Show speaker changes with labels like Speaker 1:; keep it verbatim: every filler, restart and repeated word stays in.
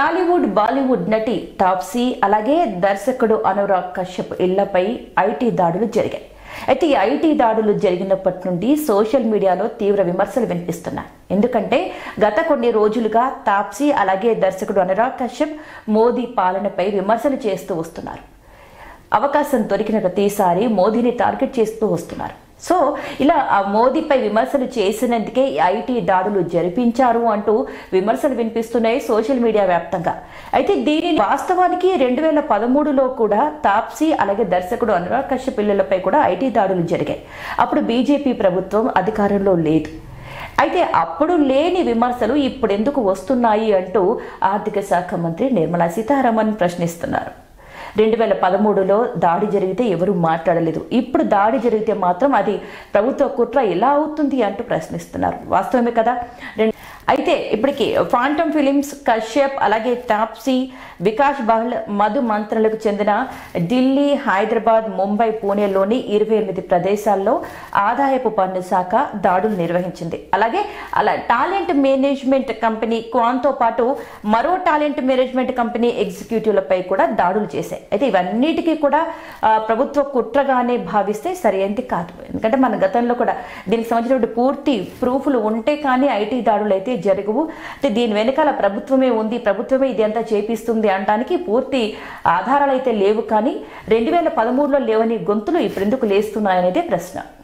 Speaker 1: టాలీవుడ్ బాలీవుడ్ నటి టాప్సీ అలాగే దర్శకుడు అనురాగ్ కశ్యప్ ఇళ్లపై ఐటీ దాడులు జరిగాయి. అయితే ఈ ఐటీ దాడులు జరిగినప్పటి నుండి సోషల్ మీడియాలో తీవ్ర విమర్శలు వినిపిస్తున్నాయి. ఎందుకంటే గత కొన్ని రోజులుగా తాప్సీ అలాగే దర్శకుడు అనురాగ్ కశ్యప్ మోదీ పాలనపై విమర్శలు చేస్తూ వస్తున్నారు. అవకాశం దొరికిన ప్రతిసారి మోదీని టార్గెట్ చేస్తూ వస్తున్నారు. సో ఇలా ఆ మోదీపై విమర్శలు చేసినందుకే ఐటీ దాడులు జరిపించారు అంటూ విమర్శలు వినిపిస్తున్నాయి సోషల్ మీడియా వ్యాప్తంగా. అయితే దీనిని వాస్తవానికి రెండు వేల పదమూడులో కూడా తాప్సీ అలాగే దర్శకుడు అనురాగ్ కశ్యప్ పిల్లలపై కూడా ఐటీ దాడులు జరిగాయి. అప్పుడు బీజేపీ ప్రభుత్వం అధికారంలో లేదు. అయితే అప్పుడు లేని విమర్శలు ఇప్పుడు ఎందుకు వస్తున్నాయి అంటూ ఆర్థిక శాఖ మంత్రి నిర్మలా సీతారామన్ ప్రశ్నిస్తున్నారు. రెండు వేల పదమూడులో దాడి జరిగితే ఎవరు మాట్లాడలేదు, ఇప్పుడు దాడి జరిగితే మాత్రం అది ప్రభుత్వ కుట్ర ఎలా అవుతుంది అంటూ ప్రశ్నిస్తున్నారు. వాస్తవమే కదా. అయితే ఇప్పటికి ఫాంటమ్ ఫిలిమ్స్, కశ్యప్ అలాగే తాప్సీ, వికాస్ బహల్, మధు మంత్రలకు చెందిన ఢిల్లీ, హైదరాబాద్, ముంబై, పూణేలోని ఇరవై ఎనిమిది ప్రదేశాల్లో ఆదాయపు పన్ను శాఖ దాడులు నిర్వహించింది. అలాగే అలా టాలెంట్ మేనేజ్మెంట్ కంపెనీ క్వాన్తో పాటు మరో టాలెంట్ మేనేజ్మెంట్ కంపెనీ ఎగ్జిక్యూటివ్లపై కూడా దాడులు చేశాయి. అయితే ఇవన్నిటికీ కూడా ప్రభుత్వ కుట్రగానే భావిస్తే సరైనది కాదు. ఎందుకంటే మన గతంలో కూడా దీనికి సంబంధించిన పూర్తి ప్రూఫ్లు ఉంటే కానీ ఐటీ దాడులు అయితే జరగవు. అంటే దీని వెనకాల ప్రభుత్వమే ఉంది, ప్రభుత్వమే ఇది అంతా చేపిస్తుంది అనడానికి పూర్తి ఆధారాలు అయితే లేవు. కానీ రెండు వేల పదమూడులో లేవని గొంతులు ఇప్పుడు ఎందుకు లేస్తున్నాయనేదే ప్రశ్న.